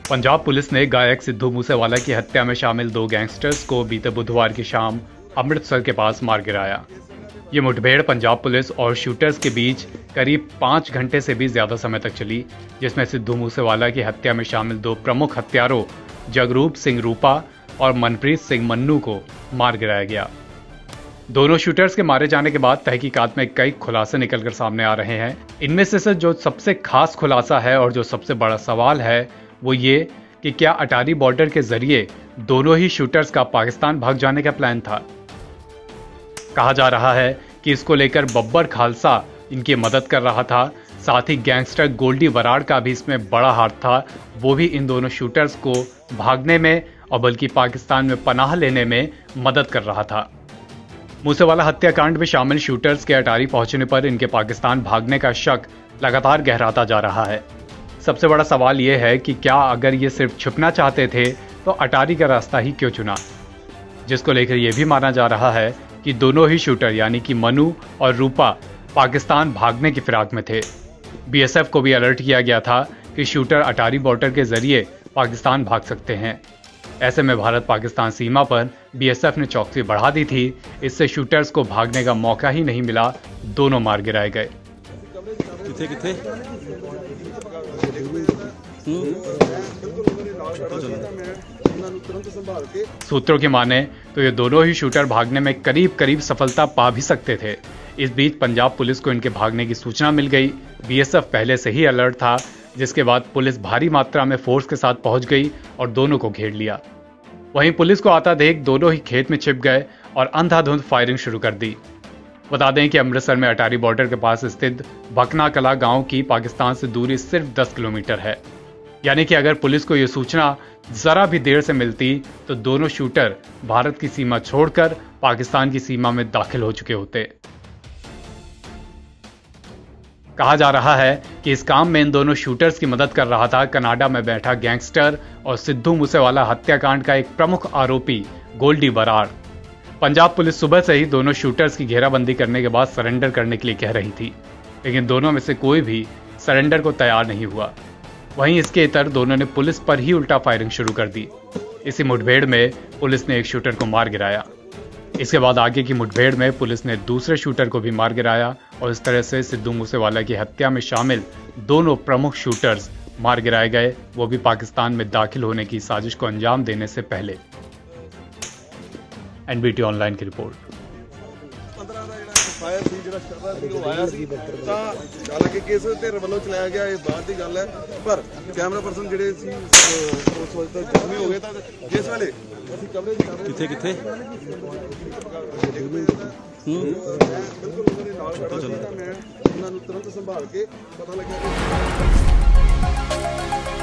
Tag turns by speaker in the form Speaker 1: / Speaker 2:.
Speaker 1: Punjab police ने गायक सिद्धू मूसेवाला की हत्या में शामिल 2 गैंगस्टर्स को बीते बुधवार की शाम अमृतसर के पास मार गिराया। ये मुठभेड़ पंजाब पुलिस और शूटर्स के बीच करीब 5 घंटे से भी ज्यादा समय तक चली, जिसमें सिद्धू मूसेवाला की हत्या में शामिल 2 प्रमुख हत्यारों जगरूप सिंह रूपा और मनप्रीत सिंह मन्नू को मार गिराया गया। दोनों शूटर्स के मारे जाने के बाद तहकीकात में कई खुलासे निकलकर सामने आ रहे हैं। इनमें से जो सबसे खास खुलासा है और जो सबसे बड़ा सवाल है वो ये कि क्या अटारी बॉर्डर के जरिए दोनों ही शूटर्स का पाकिस्तान भाग जाने का प्लान था। कहा जा रहा है कि इसको लेकर बब्बर खालसा इनकी मदद कर रहा था। साथ ही गैंगस्टर गोल्डी वराड़ का भी इसमें बड़ा हाथ था। वो भी इन दोनों शूटर्स को भागने में और बल्कि पाकिस्तान में पनाह लेने में मदद कर रहा था। मूसेवाला हत्याकांड में शामिल शूटर्स के अटारी पहुंचने पर इनके पाकिस्तान भागने का शक लगातार गहराता जा रहा है। सबसे बड़ा सवाल यह है कि क्या अगर ये सिर्फ छुपना चाहते थे तो अटारी का रास्ता ही क्यों चुना, जिसको लेकर यह भी माना जा रहा है कि दोनों ही शूटर यानी कि मनु और रूपा पाकिस्तान भागने की फिराक में थे। बीएसएफ को भी अलर्ट किया गया था कि शूटर अटारी बॉर्डर के जरिए पाकिस्तान भाग सकते हैं। ऐसे में भारत पाकिस्तान सीमा पर बीएसएफ ने चौकसी बढ़ा दी थी। इससे शूटर्स को भागने का मौका ही नहीं मिला, दोनों मार गिराए गए। सूत्रों की माने तो ये दोनों ही शूटर भागने में करीब सफलता पा भी सकते थे। इस बीच पंजाब पुलिस को इनके भागने की सूचना मिल गई। बीएसएफ पहले से ही अलर्ट था, जिसके बाद पुलिस भारी मात्रा में फोर्स के साथ पहुंच गई और दोनों को घेर लिया। वहीं पुलिस को आता देख दोनों ही खेत में छिप गए और अंधाधुंध फायरिंग शुरू कर दी। बता दें कि अमृतसर में अटारी बॉर्डर के पास स्थित भकना कला गांव की पाकिस्तान से दूरी सिर्फ 10 किलोमीटर है। यानी कि अगर पुलिस को यह सूचना जरा भी देर से मिलती तो दोनों शूटर भारत की सीमा छोड़कर पाकिस्तान की सीमा में दाखिल हो चुके होते। कहा जा रहा है कि इस काम में इन दोनों शूटर्स की मदद कर रहा था कनाडा में बैठा गैंगस्टर और सिद्धू मूसेवाला हत्याकांड का एक प्रमुख आरोपी गोल्डी वराड़। पंजाब पुलिस सुबह से ही दोनों शूटर्स की घेराबंदी करने के बाद सरेंडर करने के लिए कह रही थी, लेकिन दोनों में से कोई भी सरेंडर को तैयार नहीं हुआ। वहीं इसके इतर दोनों ने पुलिस पर ही उल्टा फायरिंग शुरू कर दी। इसी मुठभेड़ में पुलिस ने एक शूटर को मार गिराया। इसके बाद आगे की मुठभेड़ में पुलिस ने दूसरे शूटर को भी मार गिराया और इस तरह से सिद्धू मूसेवाला की हत्या में शामिल दोनों प्रमुख शूटर्स मार गिराए गए, वो भी पाकिस्तान में दाखिल होने की साजिश को अंजाम देने से पहले। एनबीटी ऑनलाइन की रिपोर्ट।
Speaker 2: हालांकि केस धिर वालों चलाया गया ये बात की गल है, पर कैमरा पर्सन जिहड़े सी उस वक्त जख्मी हो गए तो जिस वेले ਅਸੀਂ ਕਵਰੇਜ ਕਰ ਰਹੇ
Speaker 3: ਕਿੱਥੇ
Speaker 2: ਬਿਲਕੁਲ ਉਹਨਾਂ ਦੇ ਨਾਲ ਖੜਾ ਸੀ ਤਾਂ ਮੈਂ ਉਹਨਾਂ ਨੂੰ ਤੁਰੰਤ ਸੰਭਾਲ ਕੇ ਪਤਾ ਲੱਗਿਆ ਕਿ